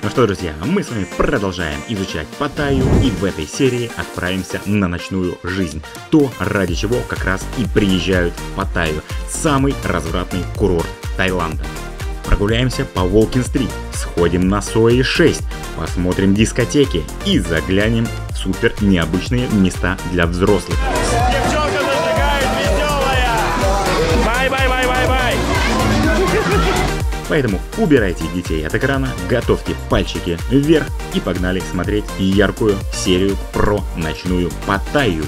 Ну что, друзья, мы с вами продолжаем изучать Паттайю и в этой серии отправимся на ночную жизнь. То, ради чего как раз и приезжают в Паттайю, самый развратный курорт Таиланда. Прогуляемся по Волкин-стрит, сходим на Сои 6, посмотрим дискотеки и заглянем в супер необычные места для взрослых. Девчонка зажигает веселая! Бай-бай-бай-бай-бай! Поэтому убирайте детей от экрана, готовьте пальчики вверх и погнали смотреть яркую серию про ночную Паттайю.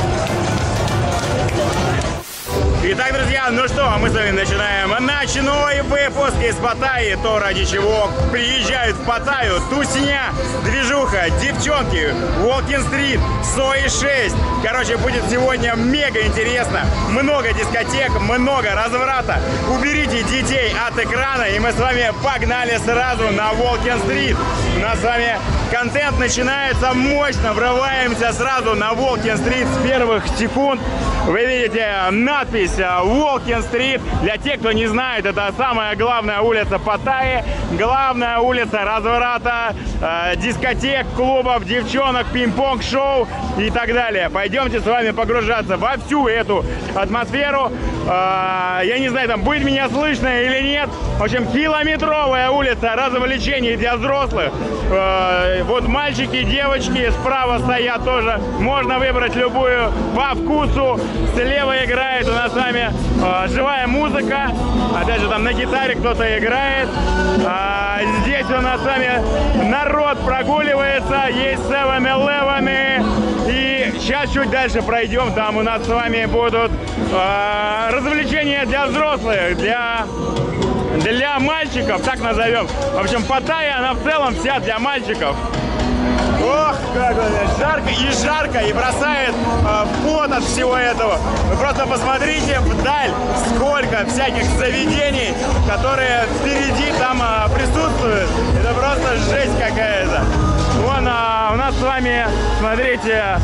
Итак, друзья, ну что, мы с вами начинаем ночной выпуск из Паттайи, то, ради чего приезжают в Паттайю. Тусня, движуха, девчонки, Волкин-стрит, Сои 6. Короче, будет сегодня мега интересно. Много дискотек, много разврата. Уберите детей от экрана, и мы с вами погнали сразу на Волкин-стрит. У нас с вами контент начинается мощно. Врываемся сразу на Волкин-стрит с первых секунд. Вы видите надпись Волкин-стрит. Для тех, кто не знает, это самая главная улица Паттайи, главная улица разврата, дискотек, клубов, девчонок, пинг-понг-шоу и так далее. Пойдемте с вами погружаться во всю эту атмосферу. Я не знаю, там будет меня слышно или нет. В общем, километровая улица развлечений для взрослых. Вот мальчики, девочки справа стоят тоже. Можно выбрать любую по вкусу. Слева играет у нас с вами живая музыка. Опять же, там на гитаре кто-то играет. Здесь у нас с вами народ прогуливается. Есть 7-Eleven. И сейчас чуть дальше пройдем. Там у нас с вами будут развлечения для взрослых, для мальчиков, так назовем. В общем, Паттайя, она в целом вся для мальчиков. Ох, как жарко и бросает в пот от всего этого. Вы просто посмотрите вдаль, сколько всяких заведений, которые впереди там присутствуют. Это просто жесть какая-то. Вон у нас с вами, смотрите,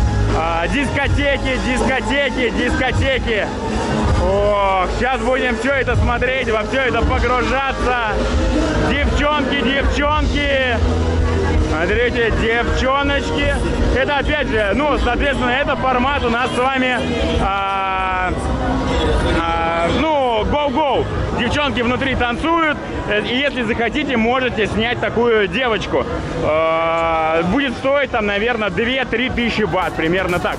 дискотеки. Ох, сейчас будем все это смотреть, во все это погружаться. Девчонки. Смотрите, девчоночки. Это опять же, ну, соответственно, это формат у нас с вами, ну, go-go. Девчонки внутри танцуют, и если захотите, можете снять такую девочку. Будет стоить там, наверное, 2-3 тысячи бат, примерно так.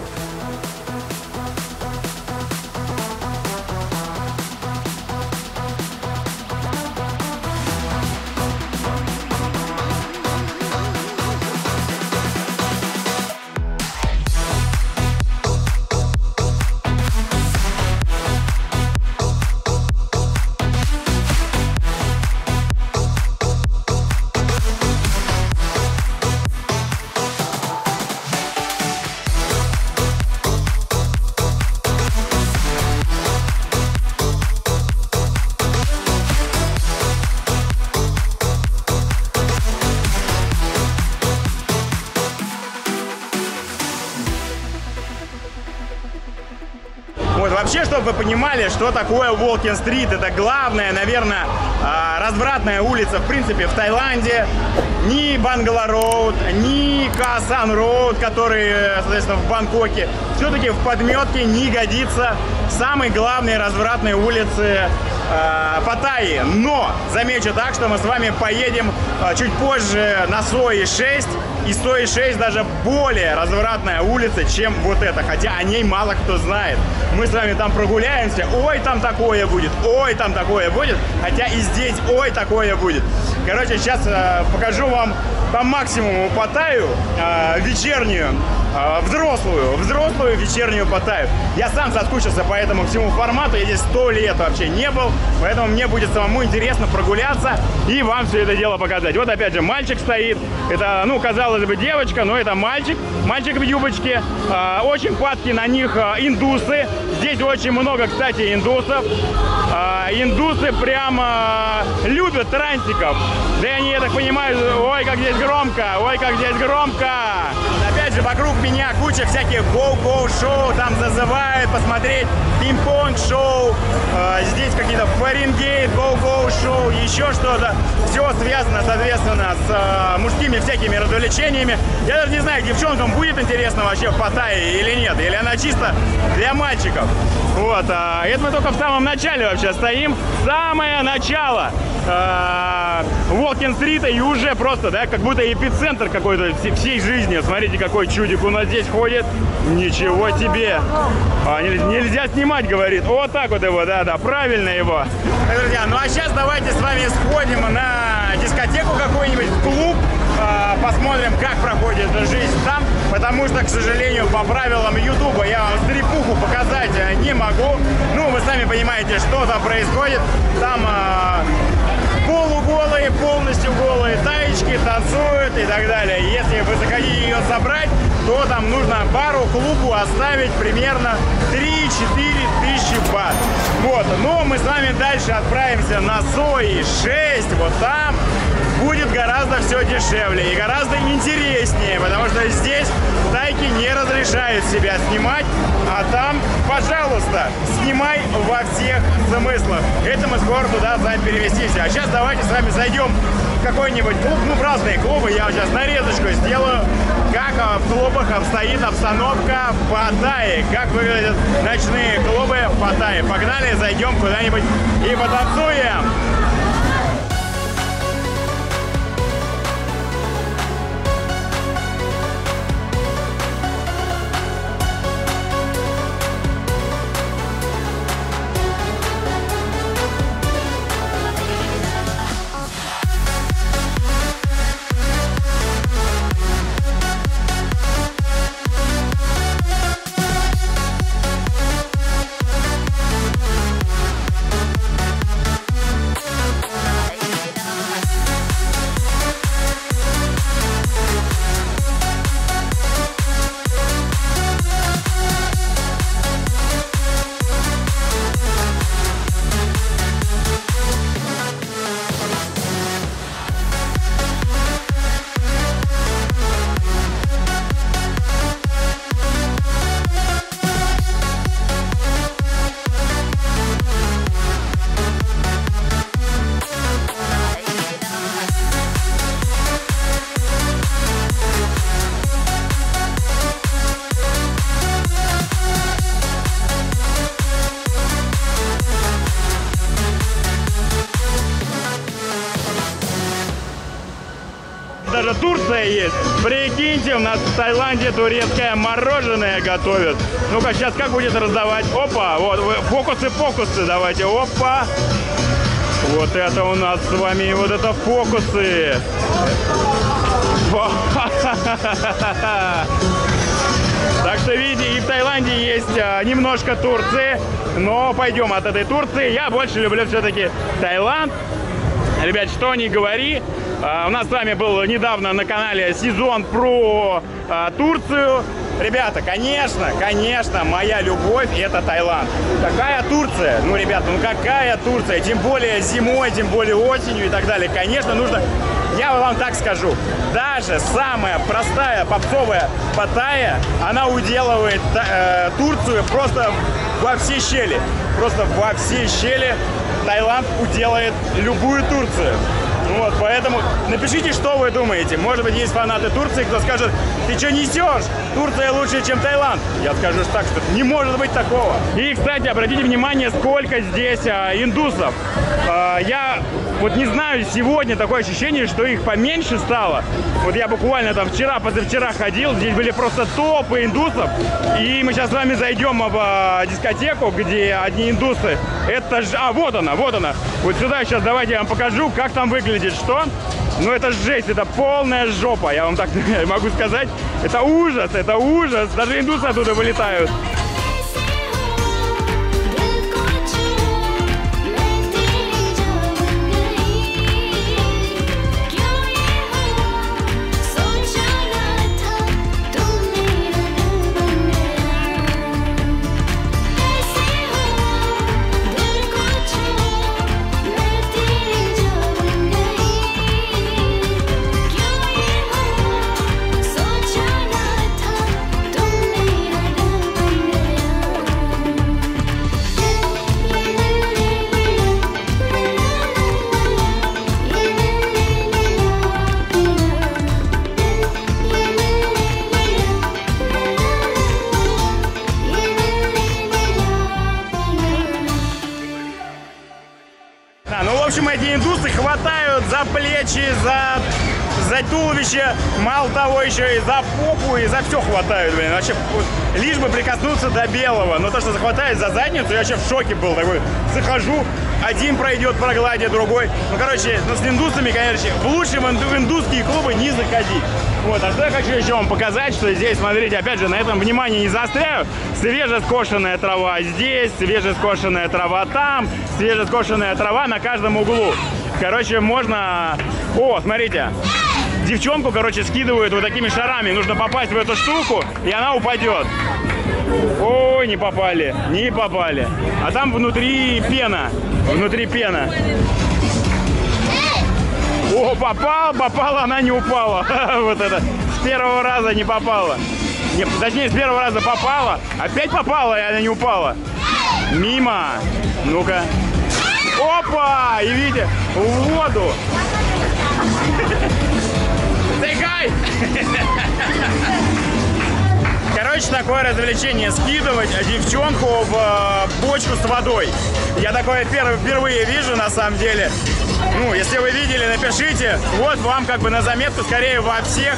Вот, вообще, чтобы вы понимали, что такое Волкин-стрит, это главная, наверное, развратная улица, в принципе, в Таиланде. Ни Бангала-роуд, ни Каасан-роуд, который, соответственно, в Бангкоке, все-таки в подметке не годится самой главной развратной улице Паттайи. Но замечу так, что мы с вами поедем чуть позже на Сои 6. И Сои 6 даже более развратная улица, чем вот эта. Хотя о ней мало кто знает. Мы с вами там прогуляемся. Ой, там такое будет. Ой, там такое будет. Хотя и здесь ой, такое будет. Короче, сейчас покажу вам по максимуму Паттайю вечернюю, взрослую вечернюю Паттайю. Я сам соскучился по этому всему формату. Я здесь 100 лет вообще не был. Поэтому мне будет самому интересно прогуляться и вам все это дело показать. Вот опять же мальчик стоит. Это, ну, казалось бы, девочка, но это мальчик. Мальчик в юбочке. Очень падки на них индусы. Здесь очень много, кстати, индусов. Индусы прямо любят трансиков. Да и они, я так понимаю, ой, как здесь громко, ой, как здесь громко. Опять опять же, вокруг меня куча всяких гоу-гоу-шоу, там зазывают посмотреть пинг-понг-шоу, здесь какие-то Фаренгейт, гоу-гоу-шоу, еще что-то. Все связано, соответственно, с мужскими всякими развлечениями. Я даже не знаю, девчонкам будет интересно вообще в Паттайе или нет, или она чисто для мальчиков. Вот, это мы только в самом начале вообще стоим, самое начало Уолкин-стрита, и уже просто, да, как будто эпицентр какой-то всей жизни. Смотрите, какой чудик у нас здесь ходит. Ничего себе. Нельзя снимать, говорит. Вот так вот его, да, правильно его. Друзья, ну а сейчас давайте с вами сходим на дискотеку какой-нибудь, в клуб. Посмотрим, как проходит жизнь там, потому что, к сожалению, по правилам Ютуба я вам стрипуху показать не могу. Ну, вы сами понимаете, что там происходит. Там полуголые, полностью голые таечки танцуют и так далее. Если вы захотите ее собрать, то там нужно бару, клубу оставить примерно 3-4 тысячи бат. Вот, но мы с вами дальше отправимся на Сои 6, вот там будет гораздо все дешевле и гораздо интереснее, потому что здесь тайки не разрешают себя снимать, а там, пожалуйста, снимай во всех смыслах. Это мы скоро туда с вами переместимся. А сейчас давайте с вами зайдем в какой-нибудь клуб, ну, в разные клубы. Я вот сейчас нарезочку сделаю, как в клубах обстоит обстановка в Паттайе, как выглядят ночные клубы в Паттайе. Погнали, зайдем куда-нибудь и потанцуем. Даже Турция есть. Прикиньте, у нас в Таиланде турецкое мороженое готовят. Ну-ка, сейчас как будет раздавать? Опа, вот, фокусы, давайте. Опа. Вот это у нас с вами, вот это фокусы. Так что, видите, и в Таиланде есть немножко Турции. Но пойдем от этой Турции. Я больше люблю все-таки Таиланд. Ребят, что ни говори, у нас с вами был недавно на канале сезон про Турцию. Ребята, конечно, моя любовь — это Таиланд. Какая Турция? Ну, ребята, ну какая Турция? Тем более зимой, тем более осенью и так далее. Конечно, нужно... Я вам так скажу, даже самая простая попсовая Паттайя, она уделывает Турцию просто во все щели. Просто во все щели Таиланд уделает любую Турцию. Вот, поэтому напишите, что вы думаете. Может быть, есть фанаты Турции, кто скажет: ты что несешь? Турция лучше, чем Таиланд. Я скажу так, что не может быть такого. И, кстати, обратите внимание, сколько здесь индусов. Я вот не знаю, сегодня такое ощущение, что их поменьше стало. Вот я буквально там вчера, позавчера ходил, здесь были просто топы индусов. И мы сейчас с вами зайдем в дискотеку, где одни индусы. Это же... А, вот она, вот она. Вот сюда сейчас давайте я вам покажу, как там выглядит. Что? Ну это жесть, это полная жопа, я вам так могу сказать. Это ужас, даже индусы оттуда вылетают. за плечи, за туловище, мало того, еще и за попу, и за все хватают, блин. Вообще, лишь бы прикоснуться до белого. Но то, что захватает за задницу, я вообще в шоке был. Такой, захожу, один пройдет, прогладит, другой. Ну, короче, ну, с индусами, конечно, лучше в индусские клубы не заходить. Вот, а что я хочу еще вам показать, что здесь, смотрите, опять же, на этом внимание не заостряю. Свежескошенная трава здесь, свежескошенная трава там, свежескошенная трава на каждом углу. Короче, можно... О, смотрите. Девчонку, короче, скидывают вот такими шарами. Нужно попасть в эту штуку, и она упадет. Ой, не попали, не попали. А там внутри пена. Внутри пена. О, попала, она не упала. Вот это. С первого раза не попала. Не, точнее, с первого раза попала. Опять попала, и она не упала. Мимо. Ну-ка. Опа! И видите, в воду. Тыкай! Короче, такое развлечение — скидывать девчонку в бочку с водой. Я такое впервые вижу, на самом деле. Ну, если вы видели, напишите. Вот вам как бы на заметку, скорее во всех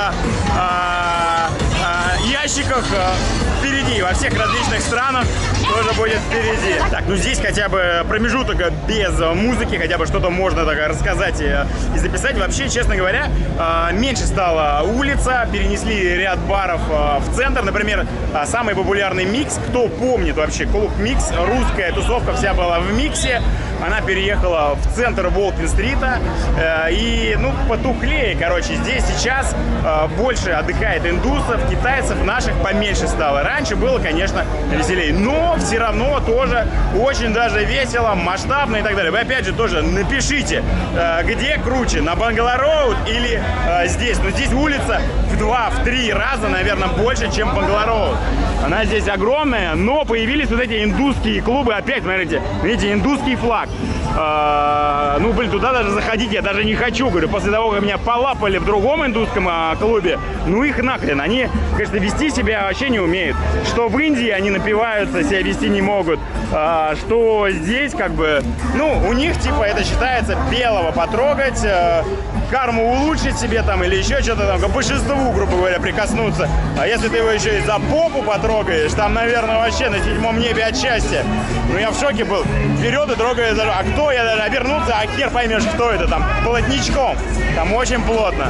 ящиках впереди, во всех различных странах тоже будет впереди. Так, ну здесь хотя бы промежуток без музыки, хотя бы что-то можно так рассказать и записать. Вообще, честно говоря, меньше стала улица, перенесли ряд баров в центр. Например, самый популярный Микс, кто помнит вообще клуб Микс, русская тусовка вся была в Миксе, она переехала в центр Волкин-стрита, и, ну, потухлее, короче, здесь сейчас больше отдыхает индусов, китайцев, наших поменьше стало. Раньше было, конечно, веселее, но все равно тоже очень даже весело, масштабно и так далее. Вы опять же тоже напишите, где круче, на Бангалор-роуд или здесь. Но здесь улица в 2-3 раза, наверное, больше, чем Бангалор-роуд. Она здесь огромная, но появились вот эти индусские клубы. Опять, смотрите, видите, индусский флаг. Ну, блин, туда даже заходить я даже не хочу. Говорю, после того, как меня полапали в другом индусском клубе, ну их нахрен. Они, конечно, вести себя вообще не умеют. Что в Индии они напиваются, себя вести не могут. Что здесь, как бы, ну, у них, типа, это считается белого потрогать, карму улучшить себе там или еще что-то там, к большинству, грубо говоря, прикоснуться. А если ты его еще и за попу потрогаешь, там, наверное, вообще на 7-м небе от счастья. Ну, я в шоке был. Вперед и трогаю, а кто? Я даже обернулся, а хер поймешь, кто это там, плотничком. Там очень плотно.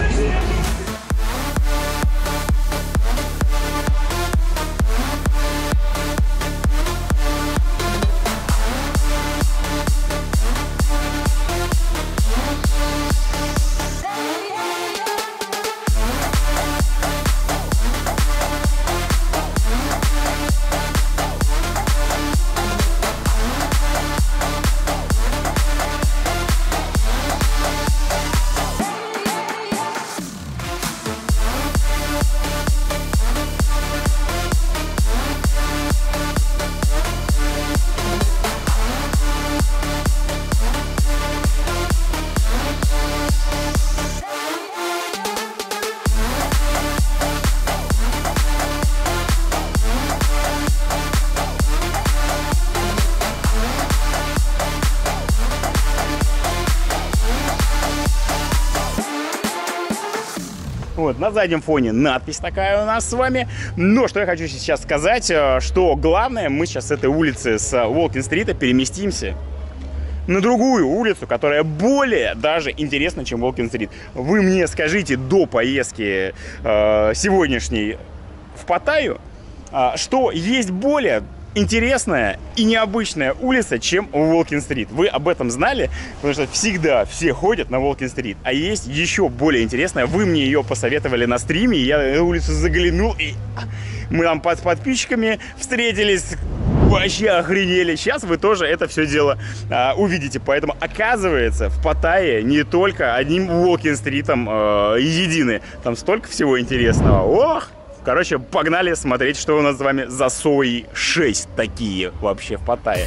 Вот, на заднем фоне надпись такая у нас с вами. Но что я хочу сейчас сказать, что главное, мы сейчас с этой улицы, с Волкин-стрита, переместимся на другую улицу, которая более даже интересна, чем Волкин-стрит. Вы мне скажите до поездки сегодняшней в Паттайю, что есть более интересная и необычная улица, чем Волкин-стрит. Вы об этом знали? Потому что всегда все ходят на Волкин-стрит. А есть еще более интересная. Вы мне ее посоветовали на стриме. Я на улицу заглянул, и мы там с подписчиками встретились. Вообще охренели. Сейчас вы тоже это все дело увидите. Поэтому, оказывается, в Паттайе не только одним Волкин-стритом едины. Там столько всего интересного. Ох! Короче, погнали смотреть, что у нас с вами за сои 6 такие вообще в Паттайе.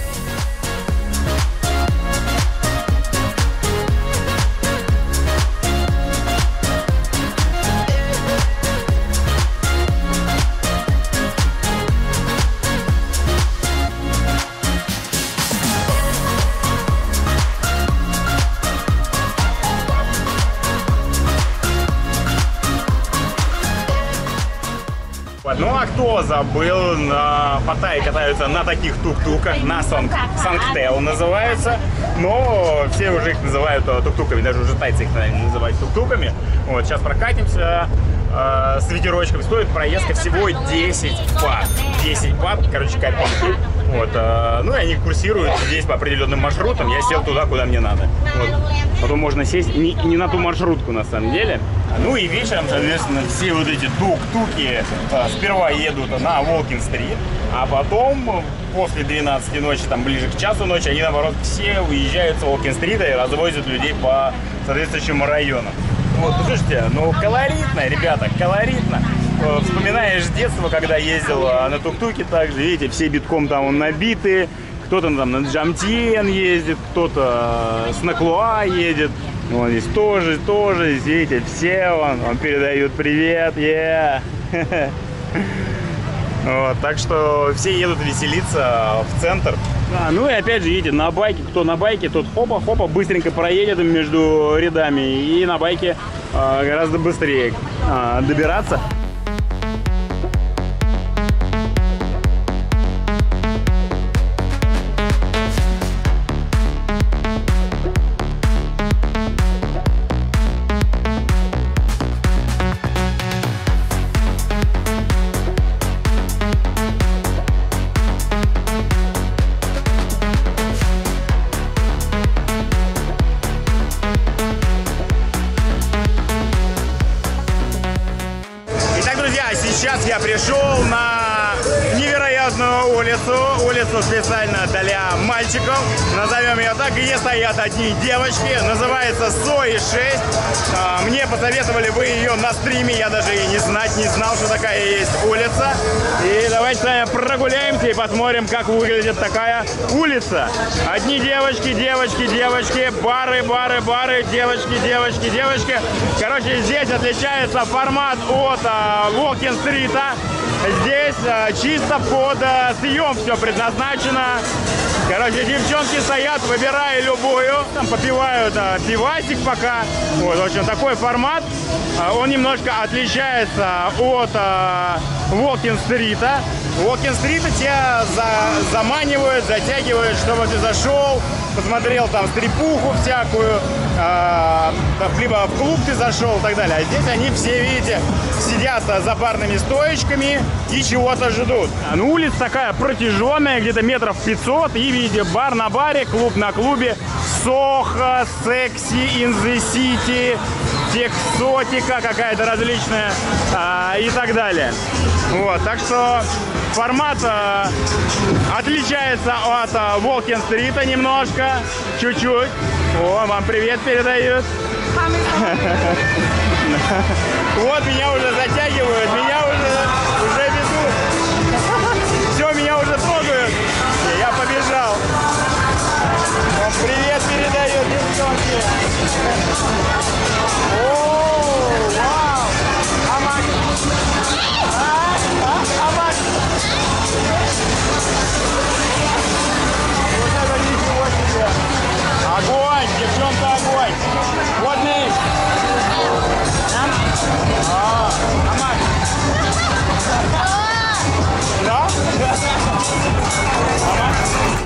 Вот. Ну а кто забыл, на Паттайе катаются на таких тук-туках, на Сангтел называется, но все уже их называют тук-туками, даже уже тайцы их, наверное, называют тук-туками. Вот, сейчас прокатимся с ветерочком, стоит проездка всего 10 бат. 10 бат, короче, копейки. Вот, ну и они курсируют здесь по определенным маршрутам, я сел туда, куда мне надо. Вот. Потом можно сесть не на ту маршрутку на самом деле. Ну и вечером, соответственно, все вот эти тук-туки сперва едут на Волкин-стрит, а потом после 12 ночи, там ближе к часу ночи, они наоборот все уезжают с Волкин-стрита и развозят людей по соответствующим районам. Вот, ну, слушайте, ну колоритно, ребята, колоритно. Вспоминаешь детство, когда ездил на тук-туке также, видите, все битком там набиты, кто-то там на Джамтьен ездит, кто-то с Наклуа едет. Вон здесь тоже, видите, все он передают привет, Вот, так что все едут веселиться в центр. Ну и опять же, видите, на байке, кто на байке, тот хопа-хопа быстренько проедет между рядами, и на байке гораздо быстрее добираться. Сейчас я пришел на невероятную улицу специально для мальчиков, назовем ее так, где стоят одни девочки, называется Сои 6. Мне посоветовали вы ее на стриме, я даже и не знал, что такая есть улица. И давайте с вами прогуляемся и посмотрим, как выглядит такая улица. Одни девочки, бары, девочки. Короче, здесь отличается формат от Волкин-стрита. Здесь чисто под съем все предназначено. Короче, девчонки стоят, выбирая любую, там попивают пивасик пока. Вот, в общем, такой формат. Он немножко отличается от Волкин-стрита. Волкин-стрита тебя заманивают, затягивают, чтобы ты зашел, посмотрел там стрипуху всякую, либо в клуб ты зашел и так далее. А здесь они все, видите, сидят за барными стоечками и чего-то ждут. Ну, улица такая протяженная, где-то метров 500, и, видите, бар на баре, клуб на клубе, Сохо, Секси, In the City, Тексотика какая-то различная и так далее. Вот, так что формат отличается от Волкин-стрита немножко, чуть-чуть. О, вам привет передают. Вот, меня уже затягивают, меня уже ведут. Все, меня уже трогают. Я побежал. Вам привет передают, девчонки. О, вау! Вот это ничего себе! Огонь! Девчонка, огонь! What name? Амак! Да? Амак?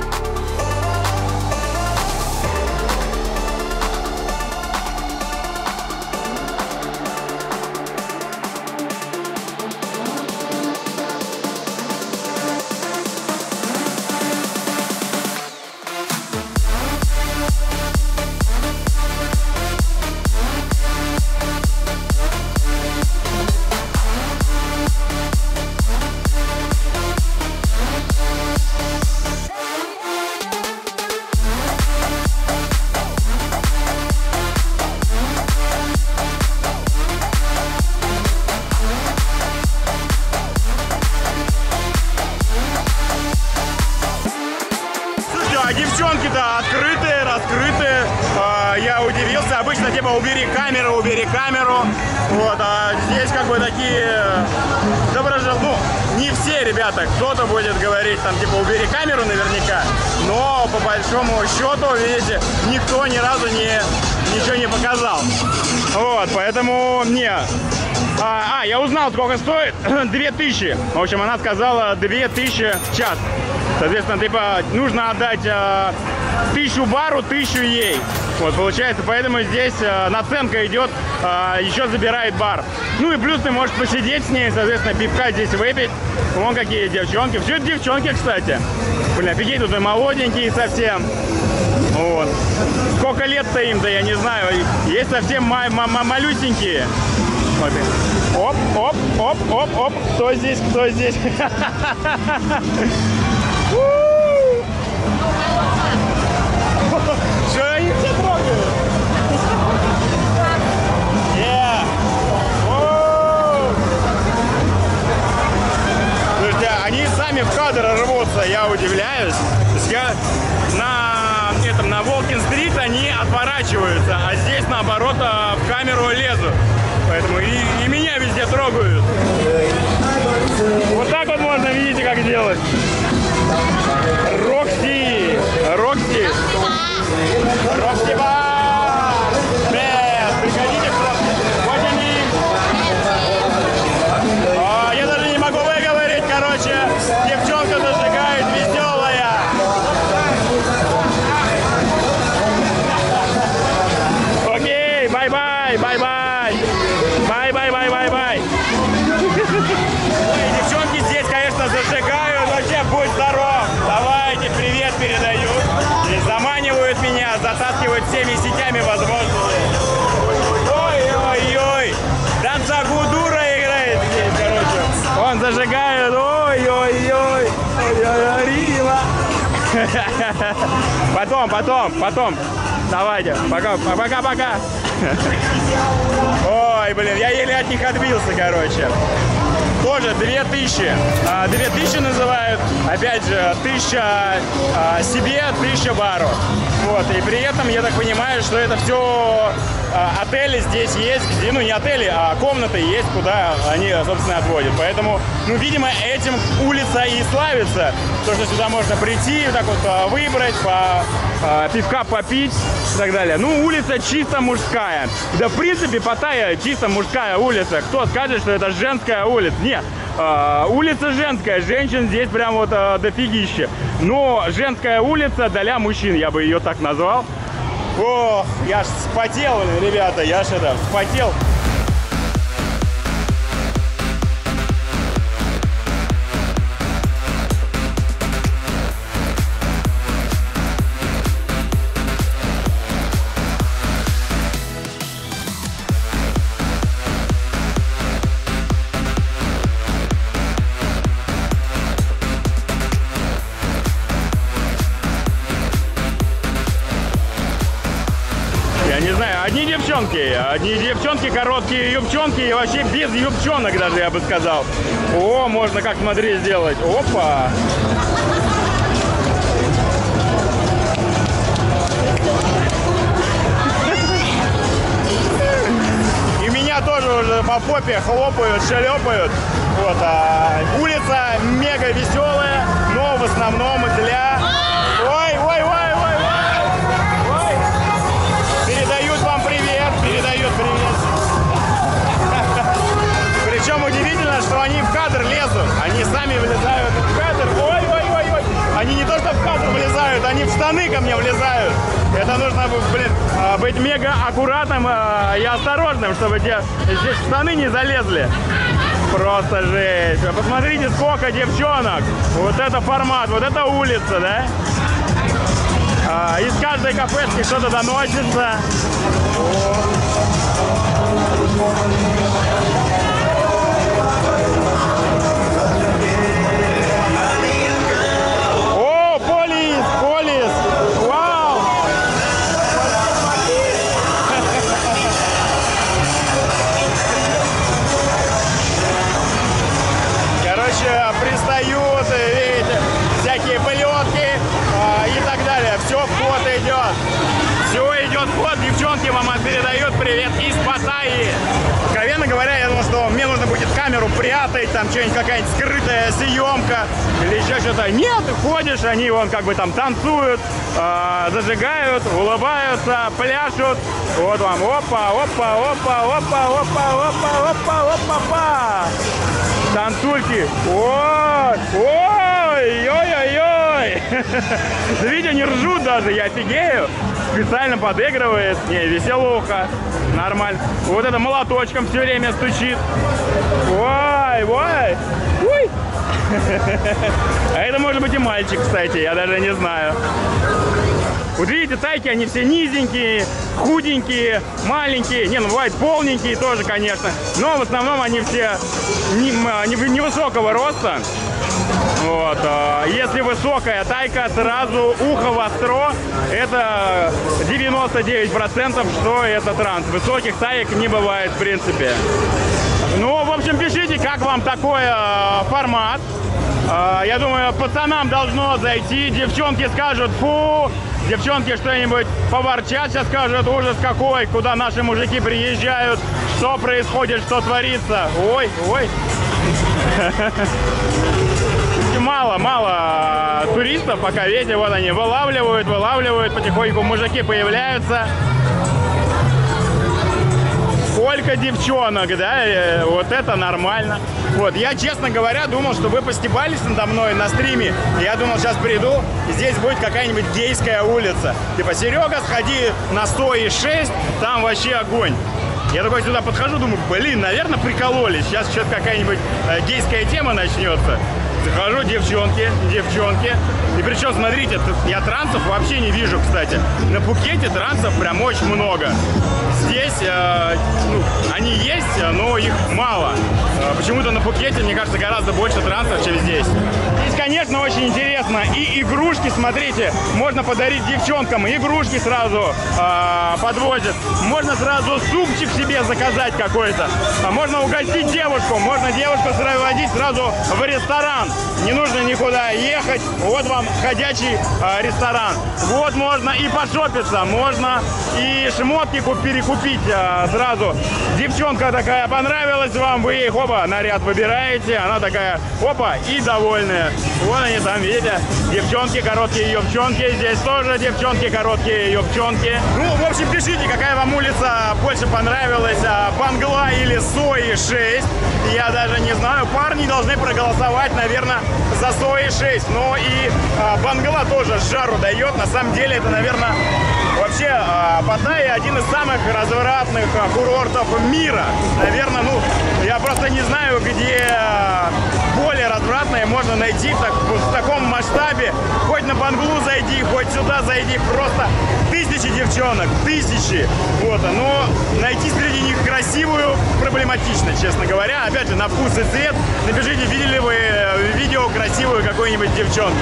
Девчонки-то открытые, раскрытые. Я удивился. Обычно типа убери камеру. Вот, а здесь как бы такие доброжелательные. Ну, не все ребята. Кто-то будет говорить там типа убери камеру наверняка. Но по большому счету, видите, никто ни разу ничего не показал. Вот, поэтому Я узнал, сколько стоит. 2000. В общем, она сказала 2000 в час. Соответственно, типа, нужно отдать 1000 бару, 1000 ей. Вот, получается, поэтому здесь наценка идет, еще забирает бар. Ну и плюс ты можешь посидеть с ней, соответственно, пивка здесь выпить. Вон какие девчонки. Все это девчонки, кстати. Блин, офигеть, тут и молоденькие совсем. Вот. Сколько лет-то им-то, я не знаю. Есть совсем малюсенькие. Вот. Оп, оп, оп, оп, оп. Кто здесь, кто здесь? Что они все трогают? Слушайте, они сами в кадр рвутся, я удивляюсь. То есть я на Волкин-стрит они отворачиваются, а здесь наоборот в камеру лезут. Поэтому и меня везде трогают. Вот так вот можно, видите, как делать. Рокси! Рокси! Рокси бар! Нет, приходите в Рокси. Вот они. Я даже не могу выговорить, короче. Девчонка зажигает, веселая. Окей, бай-бай, бай-бай. Бай-бай-бай-бай-бай. Девчонки здесь, конечно, зажигают. Вообще, будь здоров. Давайте, привет передаю. И заманивают меня, затаскивают всеми сетями возможными. Ой-ой-ой. Данцагудура играет здесь, короче. Он зажигает. Ой-ой-ой. Рима. Потом. Давайте. Пока. Ой, блин, я еле от них отбился, короче. Тоже 2000. 2000 называют. Опять же, 1000 себе, 1000 бару. Вот. И при этом, я так понимаю, что это все отели здесь есть, где, ну не отели, а комнаты есть, куда они, собственно, отводят. Поэтому, ну, видимо, этим улица и славится. То, что сюда можно прийти, так вот выбрать, пивка попить и так далее. Ну, улица чисто мужская. Да, в принципе, Паттайя чисто мужская улица. Кто скажет, что это женская улица? Нет, улица женская. Женщин здесь прям вот дофигище. Но женская улица для мужчин, я бы ее так назвал. Ох, я ж вспотел, ребята, я ж вспотел. Одни девчонки, короткие юбчонки и вообще без юбчонок даже, я бы сказал. О, можно как, смотри, сделать. Опа! И меня тоже уже по попе хлопают, шлепают. Вот, улица мега веселая, но в основном для... Ой! Передают привет. Причем удивительно, что они в кадр лезут. Они сами влезают в кадр. Ой. Они не то что в кадр влезают, они в штаны ко мне влезают. Это нужно, блин, быть мега аккуратным и осторожным, чтобы здесь в штаны не залезли. Просто жесть. Вы посмотрите, сколько девчонок. Вот это формат, вот это улица, да? Из каждой кафешки что-то доносится. О, полис! Вау! Короче, пристают, видите, всякие пылетки и так далее. Все в ход идет. Все идет в ход. Девчонки вам передают привет из Паттайи. Откровенно говоря, я думал, что мне нужно будет камеру прятать, там что-нибудь, какая-нибудь скрытая съемка или еще что-то. Нет, ты ходишь, они вон как бы там танцуют, зажигают, улыбаются, пляшут. Вот вам опа. Опа! Танцульки. Ой, ой, ой, ой, ой. Видите, они ржут даже, я офигею. Специально подыгрывает. Не, веселуха. Нормально. Вот это молоточком все время стучит. Ой, ой. Ой. А это может быть и мальчик, кстати, я даже не знаю. Вот видите, тайки, они все низенькие, худенькие, маленькие. Не, ну бывают полненькие тоже, конечно. Но в основном они все невысокого роста. Вот. Если высокая тайка, сразу ухо востро. Это 99%, что это транс. Высоких таек не бывает, в принципе. Ну, в общем, пишите, как вам такой формат. Я думаю, пацанам должно зайти. Девчонки скажут фу. Девчонки что-нибудь поворчат, сейчас скажут, ужас какой, куда наши мужики приезжают, что происходит, что творится. Ой, ой. Мало туристов пока, видите, вот они вылавливают, потихоньку мужики появляются. Сколько девчонок, да, вот это нормально. Вот, я, честно говоря, думал, что вы постебались надо мной на стриме. Я думал, сейчас приду, и здесь будет какая-нибудь гейская улица. Типа, Серега, сходи на 106, там вообще огонь. Я такой сюда подхожу, думаю, блин, наверное, прикололись. Сейчас что-то какая-нибудь гейская тема начнется. Захожу, девчонки. И причем, смотрите, я трансов вообще не вижу, кстати. На Пхукете трансов прям очень много. Здесь они есть, но их мало. Почему-то на Пхукете, мне кажется, гораздо больше трансов, чем здесь. Здесь, конечно, очень интересно. И игрушки, смотрите, можно подарить девчонкам. Игрушки сразу подвозят. Можно сразу супчик себе заказать какой-то. Можно угостить девушку. Можно девушку водить сразу в ресторан. Не нужно никуда ехать. Вот вам ходячий ресторан. Вот можно и пошопиться. Можно и шмотки перекупить сразу. Девчонка такая понравилась вам. Вы ей, опа, наряд выбираете. Она такая, опа, и довольная. Вот они там, видите, девчонки, короткие юбчонки. Здесь тоже девчонки, короткие юбчонки. Ну, в общем, пишите, какая вам улица больше понравилась. Бангла или Сои 6. Я даже не знаю. Парни должны проголосовать, наверное, за Сои 6. Но и Бангла тоже жару дает. На самом деле, это, наверное, вообще Паттайя один из самых развратных курортов мира. Наверное, ну, я просто не знаю, где более развратное можно найти в таком масштабе. Хоть на Банглу зайди, хоть сюда зайди. Просто тысячи девчонок, тысячи. Вот, но найти среди них красивую проблематично, честно говоря. Опять же, на вкус и цвет. Напишите, видели ли вы видео красивую какую-нибудь девчонку.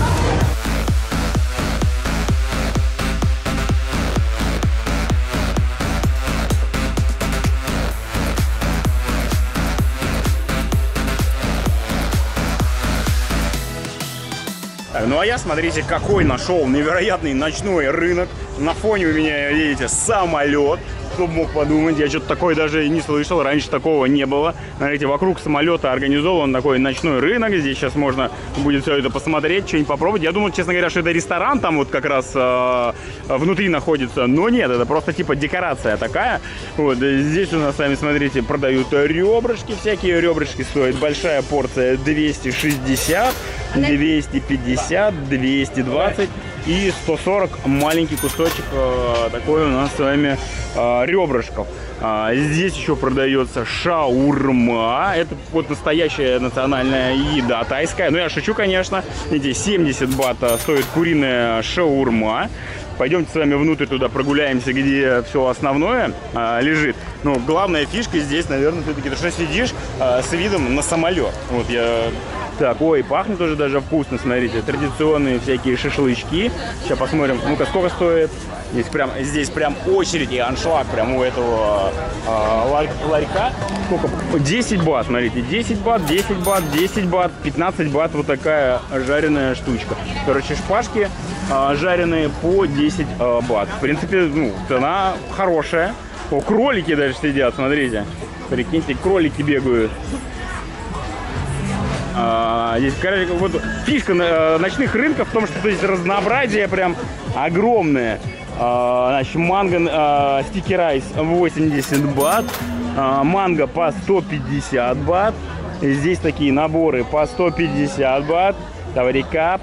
Ну а я, смотрите, какой нашел невероятный ночной рынок. На фоне у меня, видите, самолет. Кто бы мог подумать, я что-то такое даже не слышал, раньше такого не было. Смотрите, вокруг самолета организован такой ночной рынок. Здесь сейчас можно будет все это посмотреть, что-нибудь попробовать. Я думал, честно говоря, что это ресторан там вот как раз внутри находится. Но нет, это просто типа декорация такая. Вот здесь у нас, сами смотрите, продают ребрышки всякие. Ребрышки стоят большая порция 260, 250, 220 и 140 маленький кусочек такой у нас с вами ребрышков. Здесь еще продается шаурма. Это вот настоящая национальная еда тайская. Ну, я шучу, конечно. Видите, 70 бат стоит куриная шаурма. Пойдемте с вами внутрь туда прогуляемся, где все основное лежит. Но главная фишка здесь, наверное, все-таки, что сидишь с видом на самолет. Вот я... Так, ой, пахнет уже даже вкусно, смотрите. Традиционные всякие шашлычки. Сейчас посмотрим, ну-ка, сколько стоит. Здесь прям очередь и аншлаг прям у этого ларька. Сколько? 10 бат, смотрите. 10 бат, 10 бат, 10 бат, 15 бат. Вот такая жареная штучка. Короче, шпажки жареные по 10 бат. В принципе, ну, цена хорошая. О, кролики даже сидят, смотрите. Прикиньте, кролики бегают. Здесь, короче, вот фишка ночных рынков в том, что здесь разнообразие прям огромное. Значит, манго стики райс 80 бат. манго по 150 бат. И здесь такие наборы по 150 бат. Таврикап.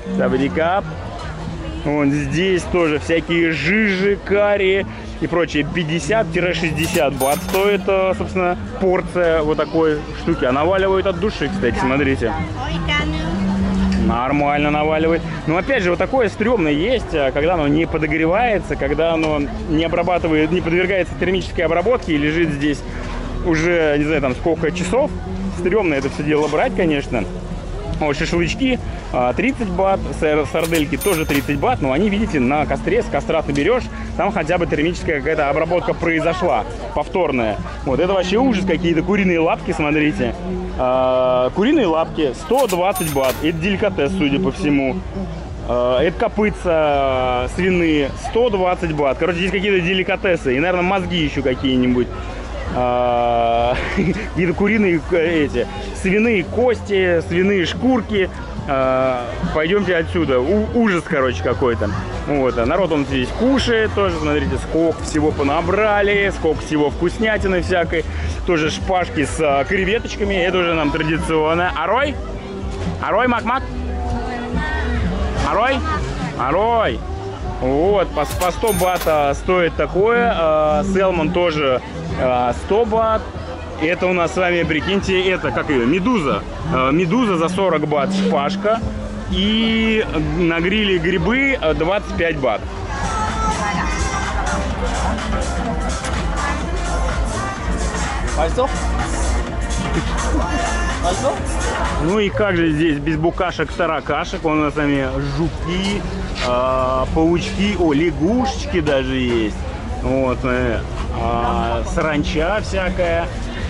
Вон здесь тоже всякие жижи, карри и прочее. 50-60 бат стоит, собственно, порция вот такой штуки. А наваливают от души, кстати, смотрите. Нормально наваливает. Но опять же, вот такое стрёмное есть, когда оно не подогревается, когда оно не обрабатывает, не подвергается термической обработке и лежит здесь уже, не знаю, там сколько часов. Стрёмно это все дело брать, конечно. Вот шашлычки 30 бат, сардельки тоже 30 бат, но они, видите, на костре, с костра ты берешь, там хотя бы термическая какая-то обработка произошла, повторная. Вот это вообще ужас, какие-то куриные лапки, смотрите. Куриные лапки 120 бат, это деликатес, судя по всему. Это копытца свиные 120 бат. Короче, здесь какие-то деликатесы и, наверное, мозги еще какие-нибудь. Какие-то куриные эти свиные кости, свиные шкурки. Пойдемте отсюда. Ужас, короче, какой-то. Вот, народ он здесь кушает тоже. Смотрите, сколько всего понабрали, сколько всего вкуснятины всякой. Тоже шпажки с креветочками. Это уже нам традиционно. Арой? Арой, мак-мак? Арой? Арой. Вот, по 100 бат стоит такое. Селмон тоже 100 бат. Это у нас с вами, прикиньте, это, как ее, медуза. Медуза за 40 бат шпажка. И на гриле грибы 25 бат. Ну и как же здесь без букашек-таракашек? У нас с вами жуки, паучки, лягушечки даже есть. Вот, саранча всякая.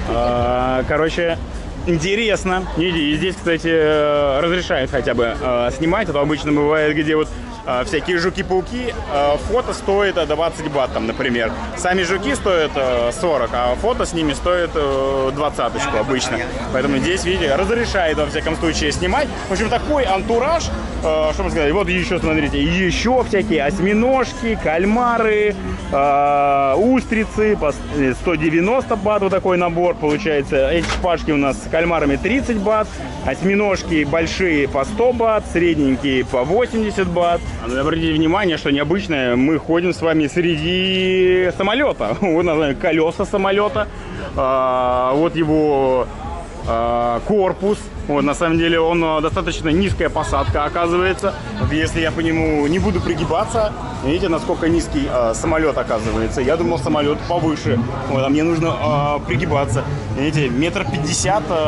Короче, интересно. И здесь, кстати, разрешают хотя бы снимать. Это обычно бывает, где вот всякие жуки-пауки. Фото стоит 20 бат, там, например. Сами жуки стоят 40, а фото с ними стоит 20-очку обычно. Поэтому здесь, видите, разрешает, во всяком случае, снимать. В общем, такой антураж. Что можно сказать? Вот еще, смотрите, еще всякие осьминожки, кальмары, устрицы по 190 бат. Вот такой набор получается. Эти шпажки у нас с кальмарами 30 бат. Осьминожки большие по 100 бат, средненькие по 80 бат. Обратите внимание, что необычное, мы ходим с вами среди самолета. Вот, наверное, колеса самолета. Вот его корпус. Вот, на самом деле он достаточно низкая посадка, оказывается. Если я по нему не буду пригибаться, видите, насколько низкий самолет оказывается. Я думал, самолет повыше. Вот, а мне нужно пригибаться. Видите, 1,50 м,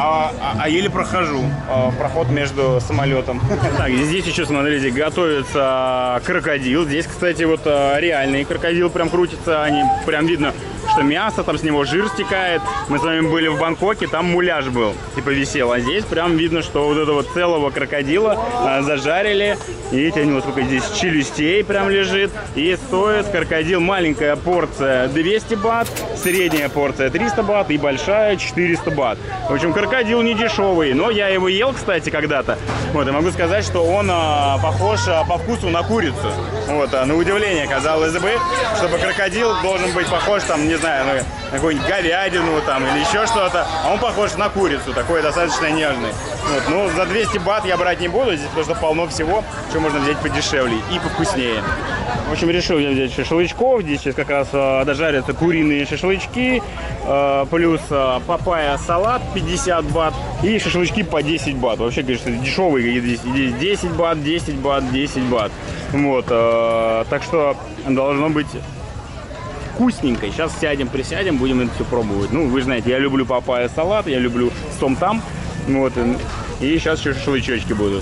а еле прохожу проход между самолетом. Так, здесь еще, смотрите, готовится крокодил. Здесь, кстати, вот реальный крокодил прям крутится. Они прям видно, что мясо, там с него жир стекает. Мы с вами были в Бангкоке, там муляж был, типа висел. А здесь прям видно, что вот этого целого крокодила зажарили. Видите, вот сколько здесь челюстей прям лежит. И стоит крокодил, маленькая порция 200 бат, средняя порция 300 бат и большая 400 бат. В общем, крокодил не дешевый, но я его ел, кстати, когда-то. Вот, и могу сказать, что он похож по вкусу на курицу. Вот, на удивление, казалось бы, чтобы крокодил должен быть похож, там, не знаю, на какую-нибудь говядину там или еще что-то, а он похож на курицу, такой достаточно нежный. Вот, ну, за 200 бат я брать не буду, здесь потому что полно всего, что можно взять подешевле и повкуснее. В общем, решил я взять шашлычков, здесь сейчас как раз дожарятся куриные шашлычки, плюс папайя салат 50 бат и шашлычки по 10 бат. Вообще, конечно, дешевые, здесь 10 бат, 10 бат, 10 бат. Вот, так что должно быть вкусненько. Сейчас присядем, будем это все пробовать. Ну, вы же знаете, я люблю папайя салат, я люблю сом-там. Вот, и сейчас еще шашлычочки будут.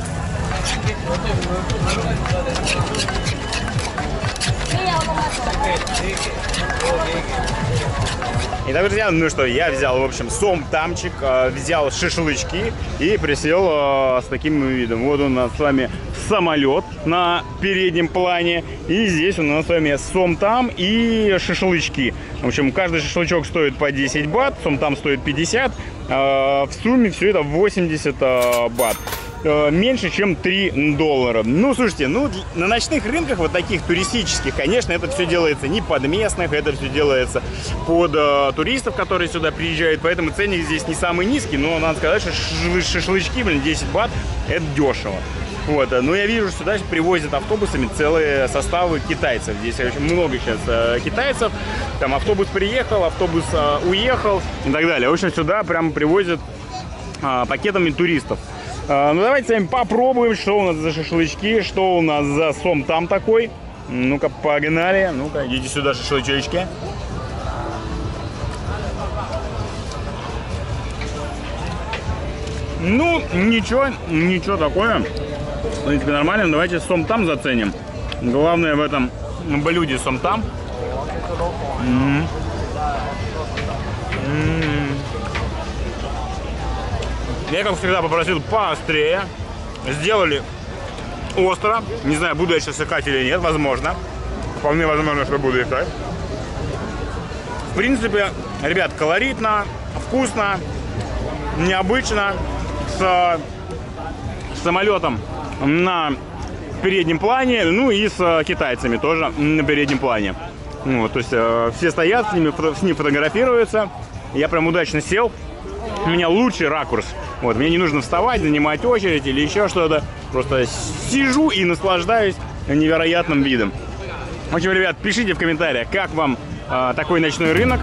Итак, друзья, ну что, я взял, в общем, сом-тамчик, взял шашлычки и присел с таким видом. Вот у нас с вами самолет на переднем плане. И здесь у нас с вами сом-там и шашлычки. В общем, каждый шашлычок стоит по 10 бат, сом-там стоит 50. В сумме все это 80 бат. меньше, чем $3. Ну, слушайте, ну, на ночных рынках, вот таких туристических, конечно, это все делается не под местных, это все делается под туристов, которые сюда приезжают, поэтому ценник здесь не самый низкий, но надо сказать, что шашлычки, блин, 10 бат, это дешево. Вот, но я вижу, что сюда привозят автобусами целые составы китайцев. Здесь очень много сейчас китайцев. Там автобус приехал, автобус уехал и так далее. В общем, сюда прямо привозят пакетами туристов. Ну, давайте с вами попробуем, что у нас за шашлычки, что у нас за сом-там такой. Ну-ка, погнали. Ну-ка, идите сюда, шашлычки. Ну, ничего такое. В принципе, нормально. Давайте сом-там заценим. Главное в этом блюде сом-там. Я, как всегда, попросил поострее. Сделали остро. Не знаю, буду я сейчас икать или нет. Возможно. Вполне возможно, что буду икать. В принципе, ребят, колоритно, вкусно, необычно. С самолетом на переднем плане, ну и с китайцами тоже на переднем плане. Вот, то есть все стоят, с ним фотографируются. Я прям удачно сел. У меня лучший ракурс. Вот, мне не нужно вставать, занимать очередь или еще что-то. Просто сижу и наслаждаюсь невероятным видом. В общем, ребят, пишите в комментариях, как вам такой ночной рынок.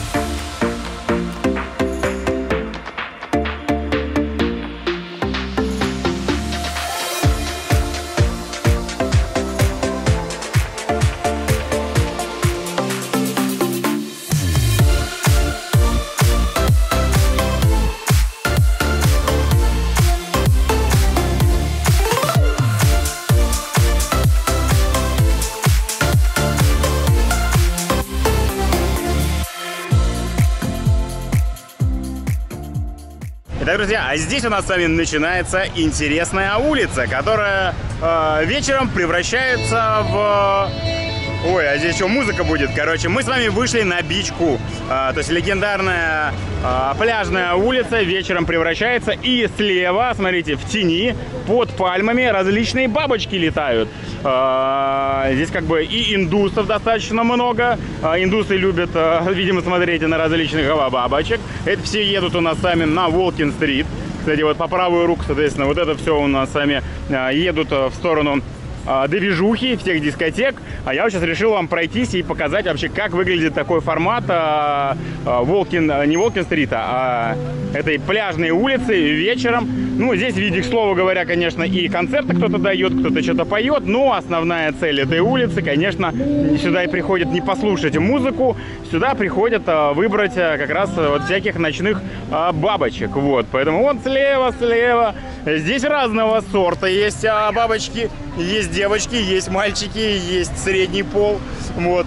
Итак, друзья, а здесь у нас с вами начинается интересная улица, которая вечером превращается в... Ой, а здесь что, музыка будет? Короче, мы с вами вышли на бичку. То есть легендарная пляжная улица вечером превращается. И слева, смотрите, в тени, под пальмами различные бабочки летают. Здесь как бы и индусов достаточно много. Индусы любят, видимо, смотреть на различных бабочек. Это все едут у нас сами на Волкин-стрит. Кстати, вот по правую руку, соответственно, вот это все у нас сами едут в сторону движухи, всех дискотек. А я вот сейчас решил вам пройтись и показать вообще, как выглядит такой формат не Волкин-стрита, а этой пляжной улицы вечером. Ну, здесь в виде, к слову говоря, конечно, и концерты кто-то дает, кто-то что-то поет, но основная цель этой улицы, конечно, сюда и приходят не послушать музыку, сюда приходят выбрать как раз вот всяких ночных бабочек. Вот, поэтому вот слева. Здесь разного сорта есть бабочки. Есть девочки, есть мальчики, есть средний пол. Вот.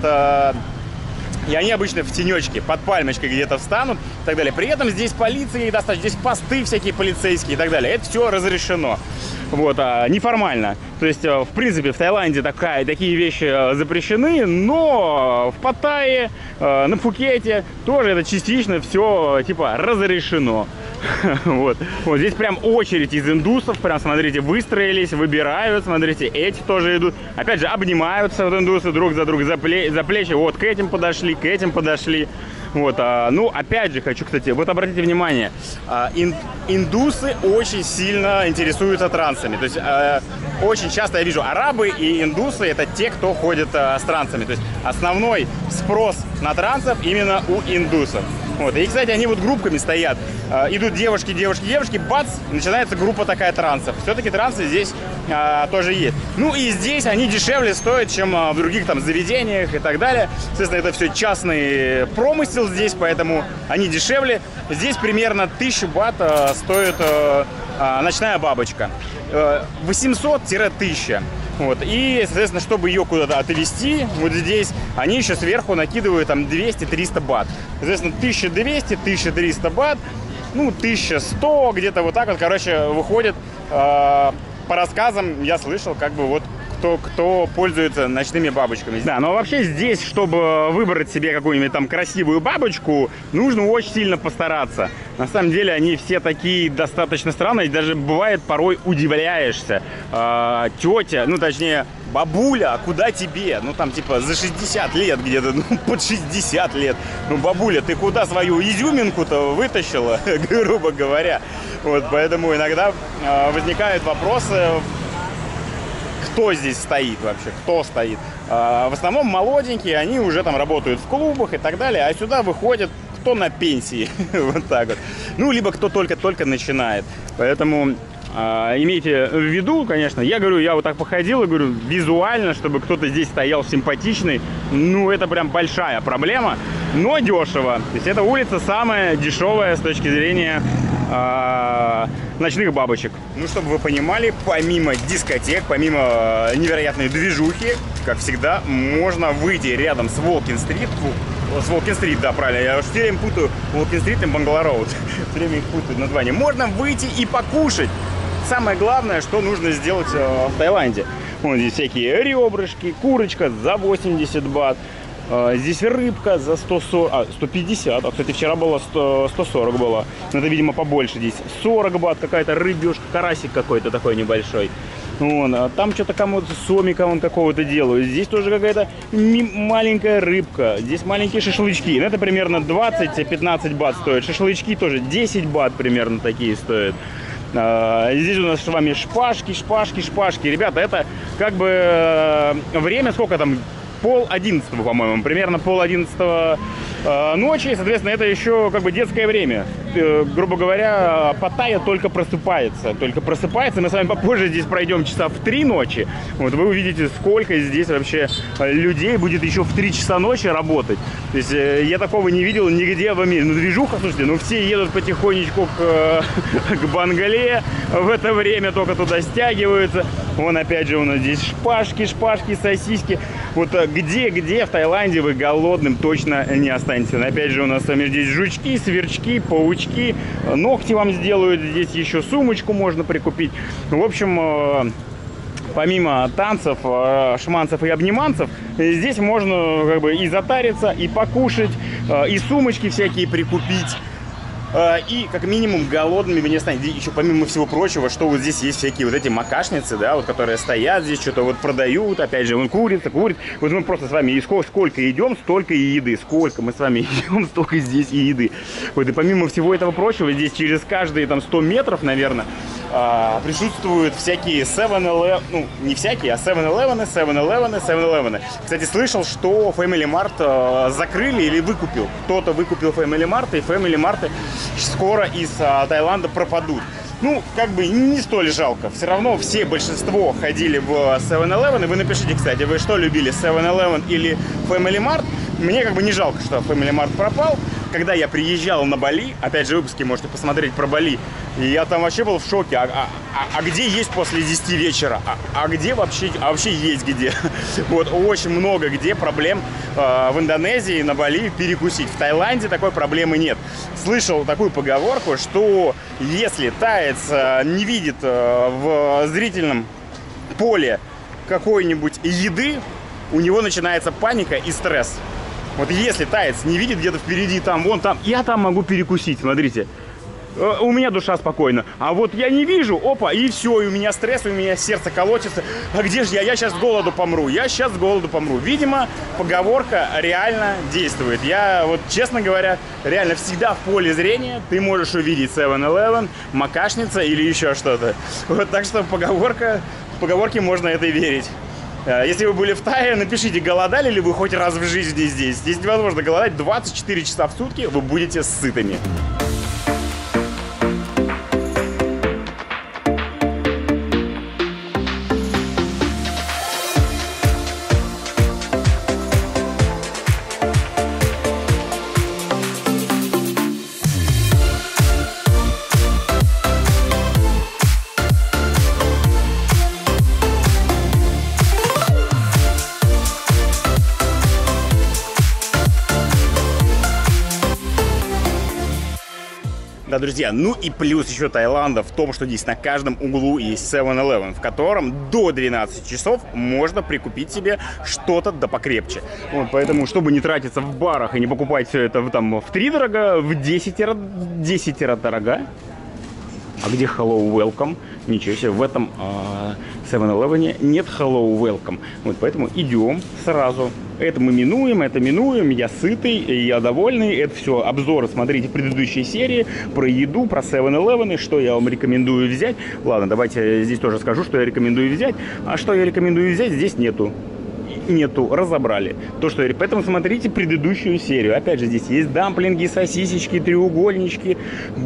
И они обычно в тенечке, под пальмочкой где-то встанут и так далее. При этом здесь полиция достаточно, здесь посты всякие полицейские и так далее. Это все разрешено. Вот, неформально. То есть, в принципе, в Таиланде такие вещи запрещены, но в Паттайе, на Пхукете тоже это частично все типа разрешено. Вот. Вот здесь прям очередь из индусов, прям, смотрите, выстроились, выбирают, смотрите, эти тоже идут. Опять же, обнимаются вот индусы друг за друга за плечи, вот к этим подошли. Вот, ну, опять же, хочу, кстати, вот обратите внимание, индусы очень сильно интересуются трансами. То есть, очень часто я вижу арабы и индусы, это те, кто ходит с трансами. То есть, основной спрос на трансов именно у индусов. Вот. И, кстати, они вот группками стоят. Идут девушки, бац, начинается группа такая трансов. Все-таки трансы здесь тоже есть. Ну и здесь они дешевле стоят, чем в других там заведениях и так далее. Соответственно, это все частный промысел здесь, поэтому они дешевле. Здесь примерно 1000 бат стоит ночная бабочка. 800-1000. Вот. И, соответственно, чтобы ее куда-то отвезти, вот здесь они еще сверху накидывают там 200-300 бат. Соответственно, 1200-1300 бат, ну, 1100, где-то вот так вот, короче, выходит. По рассказам я слышал, как бы вот кто пользуется ночными бабочками. Да, но вообще здесь, чтобы выбрать себе какую-нибудь там красивую бабочку, нужно очень сильно постараться. На самом деле они все такие достаточно странные, даже бывает порой удивляешься. Тетя, ну точнее бабуля, а куда тебе? Ну там типа за 60 лет где-то, ну под 60 лет. Ну бабуля, ты куда свою изюминку-то вытащила, грубо говоря. Вот поэтому иногда возникают вопросы, кто здесь стоит вообще, кто стоит. В основном молоденькие, они уже там работают в клубах и так далее, а сюда выходят кто на пенсии, вот так вот. Ну, либо кто только-только начинает. Поэтому имейте в виду, конечно, я говорю, я вот так походил и говорю, визуально, чтобы кто-то здесь стоял симпатичный, ну, это прям большая проблема, но дешево. То есть эта улица самая дешевая с точки зрения ночных бабочек. Ну, чтобы вы понимали, помимо дискотек, помимо невероятной движухи, как всегда, можно выйти рядом с Волкин-стрит. С Волкин-стрит, да, правильно. Я все время путаю Волкин-стрит и Бангалор-роуд. Все время их путаю название. Можно выйти и покушать. Самое главное, что нужно сделать в Таиланде. Вон здесь всякие ребрышки, курочка за 80 бат. Здесь рыбка за 150, кстати, вчера было 140 было, но это, видимо, побольше здесь. 40 бат, какая-то рыбешка, карасик какой-то такой небольшой. Вон, а там что-то кому-то сомика вон какого-то делают. Здесь тоже какая-то маленькая рыбка. Здесь маленькие шашлычки. Это примерно 20-15 бат стоит. Шашлычки тоже 10 бат примерно такие стоят. Здесь у нас с вами шпажки. Ребята, это как бы время, сколько там? 10:30, по-моему, примерно 10:30 ночи, соответственно, это еще как бы детское время. Грубо говоря, Паттайя только просыпается. Мы с вами попозже здесь пройдем часа в 3 ночи. Вот вы увидите, сколько здесь вообще людей будет еще в 3 часа ночи работать. То есть я такого не видел нигде в мире. Ну, движуха, слушайте, ну все едут потихонечку к Бангале. В это время только туда стягиваются. Вон опять же у нас здесь шпажки, сосиски. Вот где в Таиланде вы голодным точно не останетесь. Опять же у нас здесь жучки, сверчки, паучки, ногти вам сделают. Здесь еще сумочку можно прикупить. В общем, помимо танцев, шманцев и обниманцев, здесь можно как бы и затариться, и покушать, и сумочки всякие прикупить. И как минимум голодными вы не станете. Еще помимо всего прочего, что вот здесь есть всякие вот эти макашницы, да, вот которые стоят здесь, что-то вот продают, опять же, вон курица. Вот мы просто с вами сколько идем, столько и еды. Сколько мы с вами идем, столько здесь и еды. Вот и помимо всего этого прочего, здесь через каждые там 100 метров, наверное, присутствуют всякие 7-Eleven, ну, не всякие, а 7-Eleven. Кстати, слышал, что Family Mart закрыли или выкупил. Кто-то выкупил Family Mart, и Family Mart скоро из Таиланда пропадут. Ну, как бы не столь жалко. Все равно большинство ходили в 7-Eleven. И вы напишите, кстати, вы что любили, 7-Eleven или Family Mart? Мне как бы не жалко, что Family Mart пропал. Когда я приезжал на Бали, опять же, выпуски можете посмотреть про Бали, и я там вообще был в шоке. А где есть после 10 вечера? А где вообще? А вообще есть где? Вот очень много где проблем в Индонезии, на Бали перекусить. В Таиланде такой проблемы нет. Слышал такую поговорку, что если таец не видит в зрительном поле какой-нибудь еды, у него начинается паника и стресс. Вот если таец не видит где-то впереди, там, вон там, я там могу перекусить, смотрите. У меня душа спокойна. А вот я не вижу, опа, и все, и у меня стресс, у меня сердце колотится. А где же я? Я сейчас с голоду помру. Видимо, поговорка реально действует. Я вот, честно говоря, реально всегда в поле зрения ты можешь увидеть 7-Eleven, макашница или еще что-то. Вот так что поговорке можно это верить. Если вы были в Тае, напишите, голодали ли вы хоть раз в жизни здесь. Здесь невозможно голодать 24 часа в сутки, вы будете сытыми. Да, друзья, ну и плюс еще Таиланда в том, что здесь на каждом углу есть 7-Eleven, в котором до 12 часов можно прикупить себе что-то да покрепче. Вот, поэтому, чтобы не тратиться в барах и не покупать все это там в 3 дорого, в 10 дорого. А где Hello Welcome? Ничего себе, в этом 7-Eleven нет Hello Welcome. Вот поэтому идем сразу. Это мы минуем, это минуем. Я сытый, я довольный. Это все обзоры, смотрите предыдущие серии про еду, про 7-Eleven, что я вам рекомендую взять. Ладно, давайте здесь тоже скажу, что я рекомендую взять. А что я рекомендую взять, здесь нету. Разобрали. Поэтому смотрите предыдущую серию. Опять же, здесь есть дамплинги, сосисечки, треугольнички,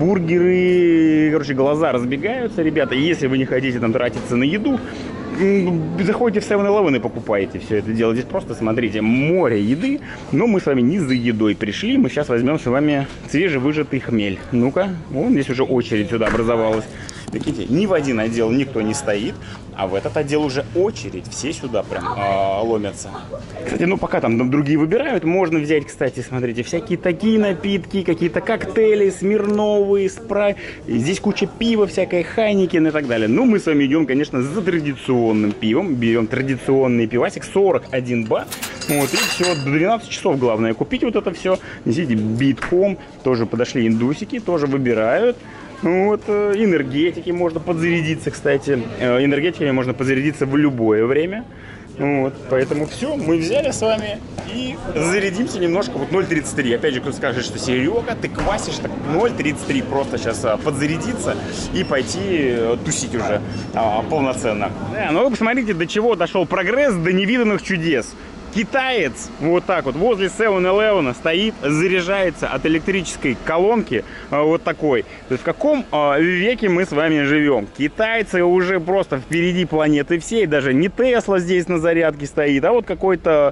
бургеры. Короче, глаза разбегаются, ребята. Если вы не хотите там тратиться на еду, заходите в 7-Eleven и покупаете все это дело. Здесь просто, смотрите, море еды. Но мы с вами не за едой пришли. Мы сейчас возьмем с вами свежевыжатый хмель. Ну-ка, вон здесь уже очередь сюда образовалась. Видите, ни в один отдел никто не стоит, а в этот отдел уже очередь, все сюда прям ломятся. Кстати, ну пока там другие выбирают, можно взять, кстати, смотрите, всякие такие напитки, какие-то коктейли, смирновые, спрайт. Здесь куча пива, всякой Хайникен и так далее. Ну, мы с вами идем, конечно, за традиционным пивом. Берем традиционный пивасик, 41 бат. Вот, и все, до 12 часов главное купить вот это все. Несите битком, тоже подошли индусики, тоже выбирают. Вот, энергетики можно подзарядиться, кстати. Энергетиками можно подзарядиться в любое время. Вот, поэтому все, мы взяли с вами и зарядимся немножко. Вот 0.33. Опять же, кто скажет, что Серега, ты квасишь, так 0.33 просто сейчас подзарядиться и пойти тусить уже полноценно. Да, ну вы посмотрите, до чего дошел прогресс, до невиданных чудес. Китаец вот так вот возле 7-Eleven стоит, заряжается от электрической колонки вот такой. То есть в каком веке мы с вами живем? Китайцы уже просто впереди планеты всей. Даже не Тесла здесь на зарядке стоит, а вот какой-то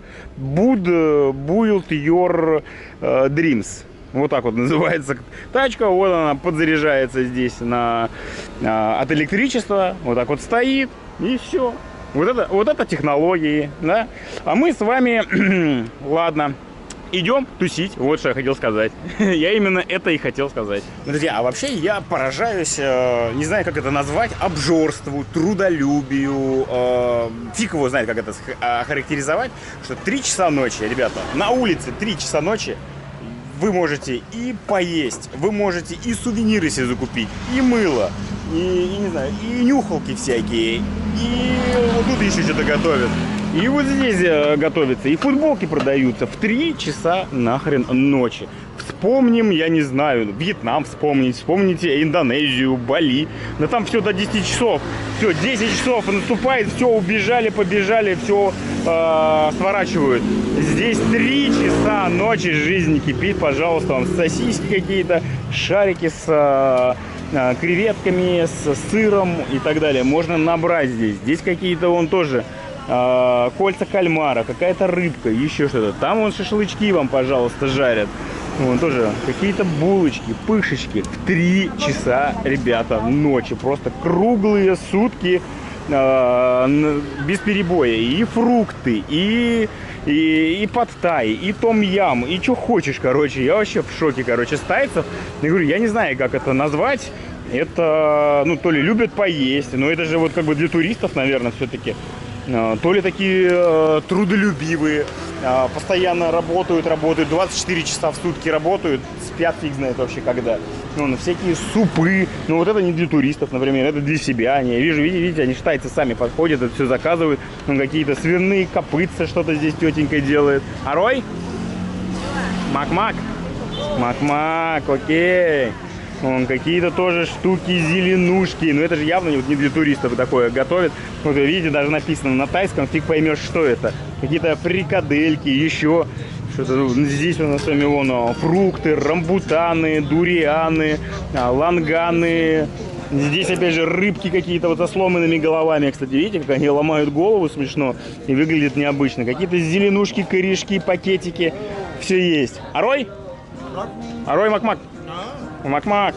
Build Your Dreams. Вот так вот называется тачка. Вот она подзаряжается здесь от электричества. Вот так вот стоит и все. Вот это технологии, да? А мы с вами, ладно, идем тусить. Вот что я хотел сказать. Я именно это и хотел сказать. Друзья, а вообще я поражаюсь, не знаю, как это назвать, обжорству, трудолюбию. Фиг его знает, как это охарактеризовать. Что 3 часа ночи, ребята, на улице 3 часа ночи вы можете и поесть, вы можете и сувениры себе закупить, и мыло, и не знаю, и нюхалки всякие, и вот тут еще что-то готовят. И вот здесь готовится, и футболки продаются в 3 часа нахрен ночи. Вспомним, я не знаю, Вьетнам вспомните Индонезию, Бали. Да там все до 10 часов. Все, 10 часов наступает, все, убежали, побежали, все сворачивают. Здесь 3 часа ночи жизнь кипит, пожалуйста, вам сосиски какие-то, шарики с креветками, с сыром и так далее. Можно набрать здесь. Здесь какие-то вон тоже кольца кальмара, какая-то рыбка, еще что-то. Там вон шашлычки вам, пожалуйста, жарят. Вон тоже какие-то булочки, пышечки. В 3 часа, ребята, ночи. Просто круглые сутки без перебоя. И фрукты, и пад-тай, и том-ям, и что хочешь, короче. Я вообще в шоке, короче, с тайцев. Я говорю, я не знаю, как это назвать. Это, ну, то ли любят поесть, но это же вот как бы для туристов, наверное, все-таки. То ли такие трудолюбивые, постоянно работают, 24 часа в сутки работают, спят фиг знает вообще когда. Ну, всякие супы, ну вот это не для туристов, например, это для себя. Я вижу, видите, они тайцы сами подходят, это все заказывают. Ну, какие-то свиные копытца, что-то здесь тетенька делает. Арой? Мак-мак? Мак-мак, окей. Какие-то тоже штуки, зеленушки. Но это же явно не для туристов такое готовят. Вот видите, даже написано на тайском, фиг поймешь, что это. Какие-то фрикадельки, еще что-то. Здесь у нас с вами вон фрукты, рамбутаны, дурианы, ланганы. Здесь опять же рыбки какие-то вот со сломанными головами. Кстати, видите, как они ломают голову смешно и выглядит необычно. Какие-то зеленушки, корешки, пакетики. Все есть. Арой? Арой, мак-мак. Мак-мак.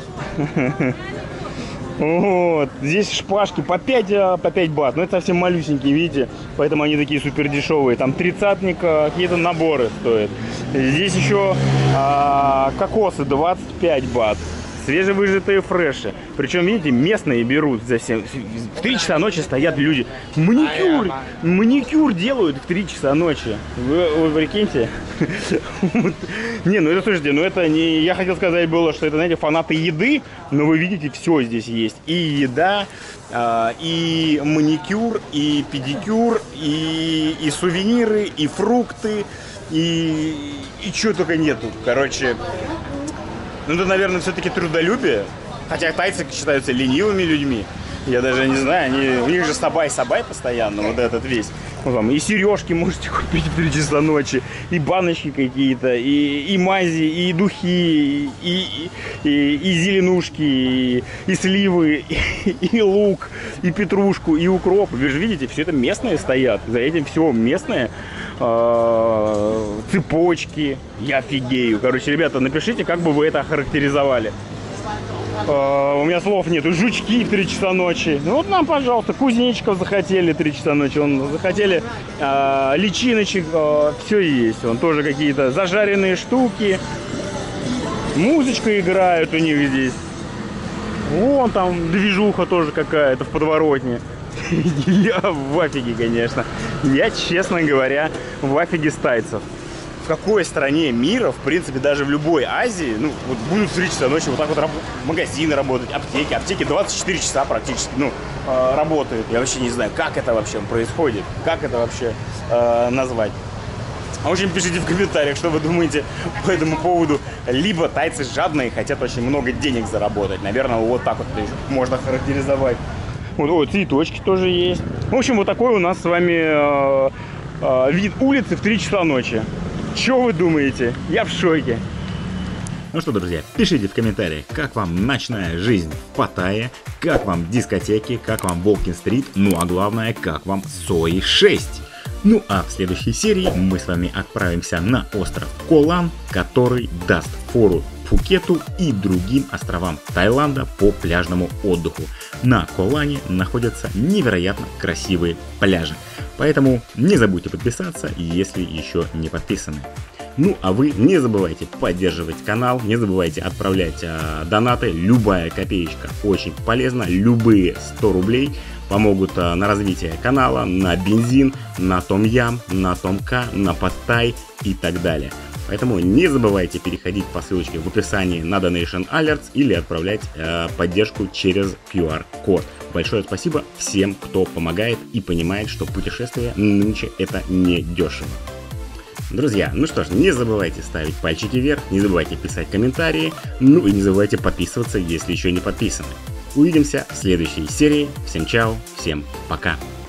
Вот. Здесь шпажки по 5 бат. Но это совсем малюсенькие, видите. Поэтому они такие супер дешевые. Там 30-ник, какие-то наборы стоят. Здесь еще кокосы 25 бат. свежевыжатые фреши. Причем, видите, местные берут за 7. В 3 часа ночи стоят люди. Маникюр делают в 3 часа ночи. Вы прикиньте. Не, ну это, слушайте, ну это не... Я хотел сказать было, что это, знаете, фанаты еды, но вы видите, все здесь есть. И еда, и маникюр, и педикюр, и сувениры, и фрукты, и чего только нету. Короче, ну это, наверное, все-таки трудолюбие. Хотя тайцы считаются ленивыми людьми. Я даже не знаю, у них же сабай постоянно, вот этот весь. Ну, там, и сережки можете купить в 3 часа ночи, и баночки какие-то, и мази, и духи, и зеленушки, и сливы, и лук, и петрушку, и укроп. Вы же видите, все это местные стоят, за этим все местные. Цепочки, я офигею. Короче, ребята, напишите, как бы вы это охарактеризовали. У меня слов нету. Жучки в 3 часа ночи. Ну вот нам, пожалуйста, кузнечиков захотели 3 часа ночи. Захотели личиночек. Все есть. Вон тоже какие-то зажаренные штуки. Музычка играет у них здесь. Вон там движуха тоже какая-то в подворотне. Я в афиге, конечно. Я, честно говоря, в афиге с тайцев. В какой стране мира, в принципе, даже в любой Азии, ну, вот будут в 3 часа ночи вот так вот магазины работать, аптеки 24 часа практически, ну, работают. Я вообще не знаю, как это вообще происходит, как это вообще назвать. В общем, пишите в комментариях, что вы думаете по этому поводу. Либо тайцы жадные, хотят очень много денег заработать. Наверное, вот так вот можно характеризовать. Вот, цветочки тоже есть. В общем, вот такой у нас с вами вид улицы в 3 часа ночи. Что вы думаете? Я в шоке. Ну что, друзья, пишите в комментариях, как вам ночная жизнь в Паттайе, как вам дискотеки, как вам Волкин-стрит, ну а главное, как вам Сои 6. Ну а в следующей серии мы с вами отправимся на остров Колан, который даст фору Пхукету и другим островам Таиланда по пляжному отдыху. На Колане находятся невероятно красивые пляжи. Поэтому не забудьте подписаться, если еще не подписаны. Ну а вы не забывайте поддерживать канал, не забывайте отправлять донаты. Любая копеечка очень полезна. Любые 100 рублей помогут на развитие канала, на бензин, на том-ям, на том-ка, на Паттай и так далее. Поэтому не забывайте переходить по ссылочке в описании на Donation Alerts или отправлять поддержку через QR-код. Большое спасибо всем, кто помогает и понимает, что путешествие нынче это не дешево. Друзья, ну что ж, не забывайте ставить пальчики вверх, не забывайте писать комментарии, ну и не забывайте подписываться, если еще не подписаны. Увидимся в следующей серии. Всем чао, всем пока.